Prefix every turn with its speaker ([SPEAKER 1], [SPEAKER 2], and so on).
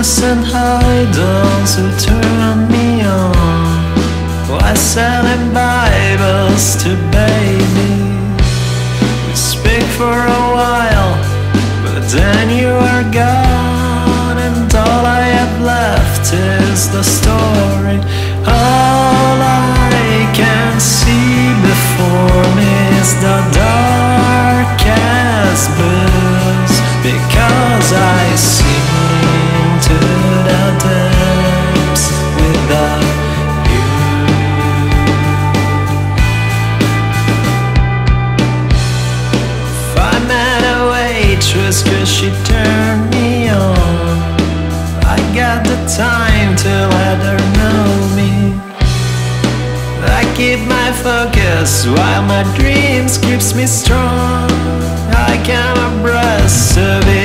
[SPEAKER 1] ghosts and idols who turn me on. Why selling Bibles to baby? We speak for a while, but then you are gone, and all I have left is the story. All I can see before me is the darkest blues, because I sink to the depths without you. If I met a waitress 'cause she turned me on, I got the time to let her know me. I keep my focus while my dreams keeps me strong. I count my breaths to be